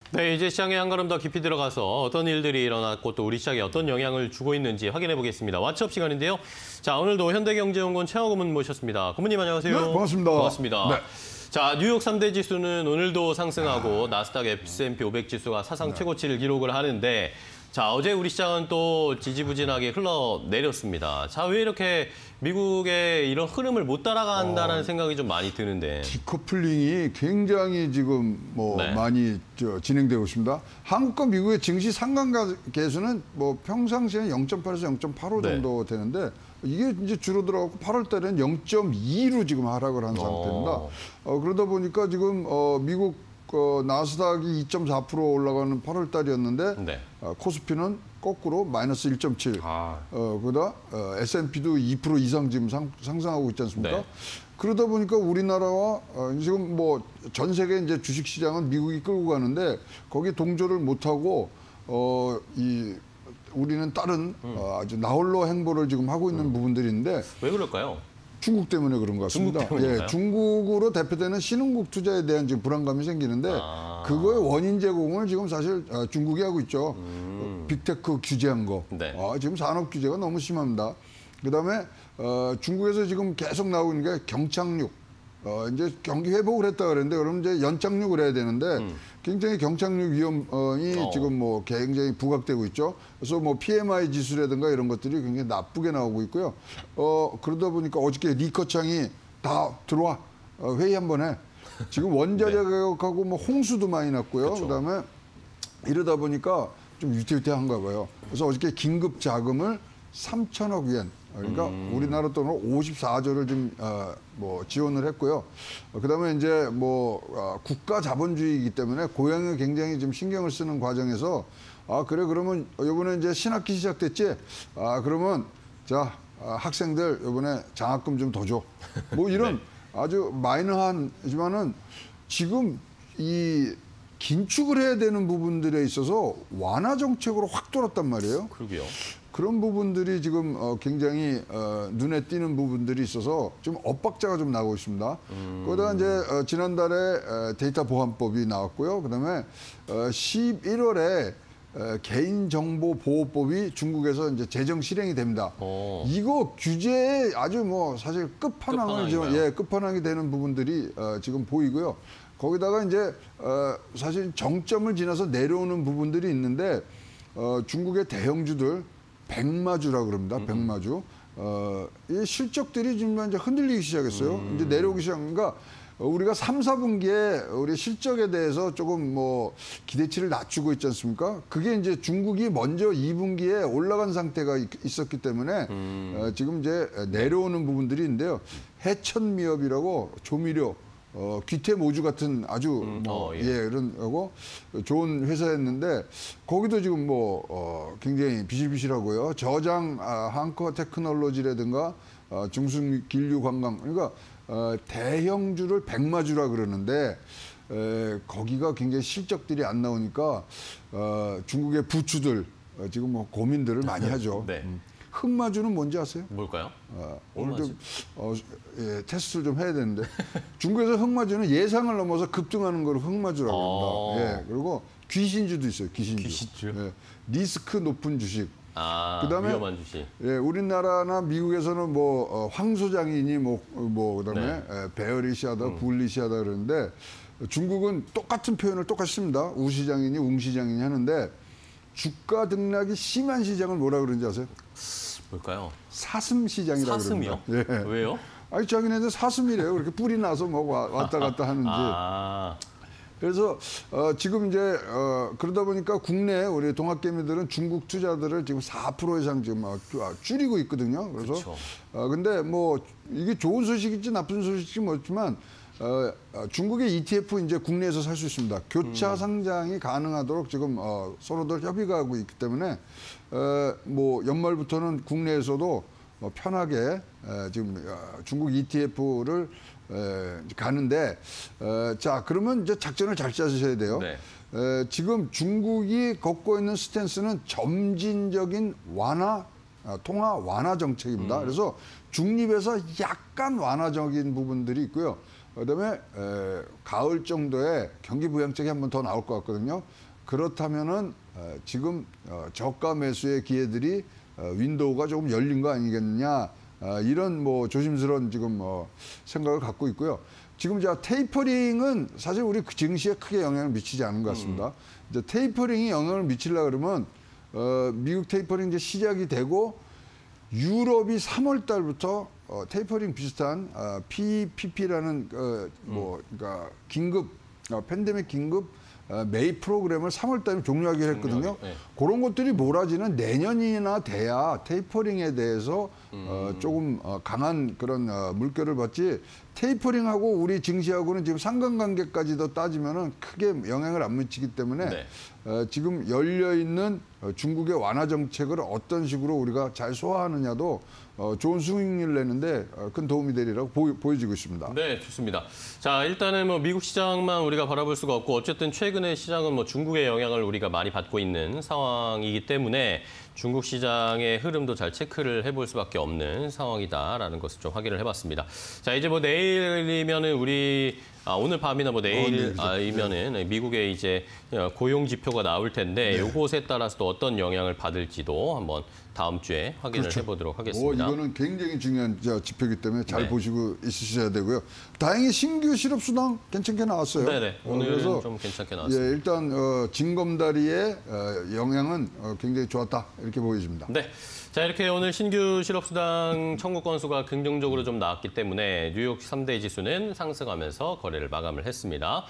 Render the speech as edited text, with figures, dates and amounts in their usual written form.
네, 이제 시장에 한 걸음 더 깊이 들어가서 어떤 일들이 일어났고 또 우리 시장에 어떤 영향을 주고 있는지 확인해 보겠습니다. 왓츠업 시간인데요. 자, 오늘도 현대경제연구원 최영호 고문 모셨습니다. 고문님 안녕하세요. 네, 반갑습니다. 반갑습니다. 네. 자, 뉴욕 3대 지수는 오늘도 상승하고 나스닥 S&P 500 지수가 사상 최고치를 기록을 하는데 자, 어제 우리 시장은 또 지지부진하게 흘러내렸습니다. 자, 왜 이렇게 미국의 이런 흐름을 못 따라간다는 생각이 좀 많이 드는데. 디커플링이 굉장히 지금 네. 많이 진행되고 있습니다. 한국과 미국의 증시 상관계수는 평상시에는 0.8에서 0.85 정도 되는데 이게 이제 줄어들어갖고 8월 달에는 0.2로 지금 하락을 한 상태입니다. 그러다 보니까 지금 미국 나스닥이 2.4% 올라가는 8월 달이었는데 코스피는 거꾸로 마이너스 1.7. 그러다 S&P도 2% 이상 지금 상승하고 있지 않습니까? 네. 그러다 보니까 우리나라와 지금 전 세계 이제 주식 시장은 미국이 끌고 가는데 거기 동조를 못 하고 우리는 다른 아주 나홀로 행보를 지금 하고 있는 부분들이 있는데 왜 그럴까요? 중국 때문에 그런 것 같습니다. 중국 중국으로 대표되는 신흥국 투자에 대한 지금 불안감이 생기는데 그거의 원인 제공을 지금 사실 중국이 하고 있죠. 빅테크 규제한 거. 네. 지금 산업 규제가 너무 심합니다. 그다음에 중국에서 지금 계속 나오는 게 경착륙. 이제 경기 회복을 했다 그랬는데 그러면 이제 연착륙을 해야 되는데 굉장히 경착륙 위험이 지금 굉장히 부각되고 있죠. 그래서 PMI 지수라든가 이런 것들이 굉장히 나쁘게 나오고 있고요. 그러다 보니까 어저께 리커창이 다 들어와 회의 한번 해. 지금 원자재 가격하고 홍수도 많이 났고요. 그다음에 이러다 보니까 좀 위태위태한가 봐요. 그래서 어저께 긴급 자금을 3천억 위엔. 그러니까 우리나라 돈으로 54조를 좀 지원을 했고요. 그다음에 이제 국가 자본주의이기 때문에 고용에 굉장히 좀 신경을 쓰는 과정에서 그래 그러면 이번에 이제 신학기 시작됐지. 그러면 자 학생들 이번에 장학금 좀 더 줘. 이런 아주 마이너하지만은 지금 이 긴축을 해야 되는 부분들에 있어서 완화 정책으로 확 돌았단 말이에요. 그러게요. 그런 부분들이 지금 굉장히 눈에 띄는 부분들이 있어서 좀 엇박자가 좀 나오고 있습니다. 그러다 이제 지난달에 데이터 보안법이 나왔고요. 그다음에 11월에 개인정보보호법이 중국에서 이제 제정 실행이 됩니다. 이거 규제에 아주 사실 끝판왕이 되는 부분들이 지금 보이고요. 거기다가 이제 사실 정점을 지나서 내려오는 부분들이 있는데 중국의 대형주들 백마주라 그럽니다. 백마주. 이 실적들이 지금 이제 흔들리기 시작했어요. 이제 내려오기 시작하니까 우리가 3, 4분기에 우리 실적에 대해서 조금 기대치를 낮추고 있지 않습니까? 그게 이제 중국이 먼저 2분기에 올라간 상태가 있었기 때문에 지금 이제 내려오는 부분들이 있는데요. 해천미업이라고 조미료 귀태 모주 같은 아주 이런 거고 좋은 회사였는데 거기도 지금 굉장히 비실비실하고요. 저장 한커 테크놀로지라든가 중순 긴류 관광 그러니까 대형주를 백마주라 그러는데 거기가 굉장히 실적들이 안 나오니까 중국의 부추들 지금 고민들을 많이 하죠. 네. 흑마주는 뭔지 아세요? 뭘까요? 오늘 좀 테스트를 좀 해야 되는데 중국에서 흑마주는 예상을 넘어서 급등하는 걸 흑마주라고 합니다. 그리고 귀신주도 있어요. 귀신주. 리스크 높은 주식. 그다음에 위험한 주식. 우리나라나 미국에서는 황 소장이니 그다음에 베어리시하다, 불리시하다 그러는데 중국은 똑같은 표현을 똑같이 씁니다. 우시장이니 웅시장이니 하는데 주가 등락이 심한 시장을 뭐라 그러는지 아세요? 뭘까요? 사슴 시장이라고 그럽니다. 사슴이요? 왜요? 아니 자기네들 사슴이래요. 그렇게 뿔이 나서 왔다 갔다 하는지. 그래서 지금 이제 그러다 보니까 국내 우리 동학개미들은 중국 투자들을 지금 4% 이상 지금 줄이고 있거든요. 그래서 근데 이게 좋은 소식일지 나쁜 소식일지 모르지만 중국의 ETF 이제 국내에서 살 수 있습니다. 교차 상장이 가능하도록 지금 서로들 협의가 하고 있기 때문에 연말부터는 국내에서도 편하게 지금 중국 ETF를 가는데 자 그러면 이제 작전을 잘 짜주셔야 돼요. 지금 중국이 걷고 있는 스탠스는 점진적인 통화 완화 정책입니다. 그래서 중립에서 약간 완화적인 부분들이 있고요. 그다음에 가을 정도에 경기 부양책이 한 번 더 나올 것 같거든요. 그렇다면은 지금 저가 매수의 기회들이 윈도우가 조금 열린 거 아니겠느냐, 이런 뭐 조심스러운 지금 생각을 갖고 있고요. 지금 테이퍼링은 사실 우리 증시에 크게 영향을 미치지 않은 것 같습니다. 이제 테이퍼링이 영향을 미치려 그러면 미국 테이퍼링 이제 시작이 되고 유럽이 3월 달부터 테이퍼링 비슷한 PPP라는 그러니까 긴급 팬데믹 긴급 메이 프로그램을 3월 달에 종료하기로 했거든요. 네. 그런 것들이 몰아지는 내년이나 돼야 테이퍼링에 대해서 조금 강한 그런 물결을 받지, 테이퍼링하고 우리 증시하고는 지금 상관관계까지도 따지면은 크게 영향을 안 미치기 때문에 네. 지금 열려 있는 중국의 완화 정책을 어떤 식으로 우리가 잘 소화하느냐도 좋은 수익률을 내는데 큰 도움이 되리라고 보여지고 있습니다. 네, 좋습니다. 자, 일단은 뭐 미국 시장만 우리가 바라볼 수가 없고, 어쨌든 최근에 시장은 뭐 중국의 영향을 우리가 많이 받고 있는 상황이기 때문에 중국 시장의 흐름도 잘 체크를 해볼 수밖에 없는 상황이다라는 것을 좀 확인을 해봤습니다. 자, 이제 뭐 내일이면은 오늘 밤이나 뭐 내일이면은 미국의 이제 고용 지표가 나올 텐데, 요것에 따라서 또 어떤 영향을 받을지도 한번 다음 주에 확인을 해보도록 하겠습니다. 이거는 굉장히 중요한 지표이기 때문에 잘 네. 보시고 있으셔야 되고요. 다행히 신규 실업수당 괜찮게 나왔어요. 네네. 오늘은 그래서 좀 괜찮게 나왔습니다. 예, 일단 징검다리의 영향은 굉장히 좋았다, 이렇게 보여집니다. 네. 자, 이렇게 오늘 신규 실업수당 청구 건수가 긍정적으로 좀 나왔기 때문에 뉴욕 3대 지수는 상승하면서 거래를 마감을 했습니다.